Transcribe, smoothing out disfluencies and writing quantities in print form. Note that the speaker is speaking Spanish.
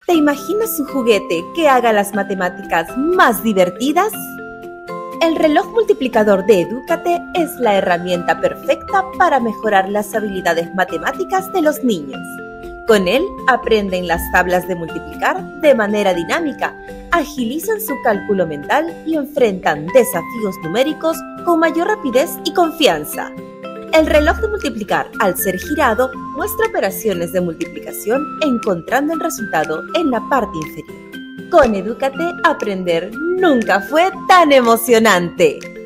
¿Te imaginas un juguete que haga las matemáticas más divertidas? El reloj multiplicador de Edúcate es la herramienta perfecta para mejorar las habilidades matemáticas de los niños. Con él aprenden las tablas de multiplicar de manera dinámica, agilizan su cálculo mental y enfrentan desafíos numéricos con mayor rapidez y confianza. El reloj de multiplicar, al ser girado, muestra operaciones de multiplicación encontrando el resultado en la parte inferior. Con Edúcate, aprender nunca fue tan emocionante.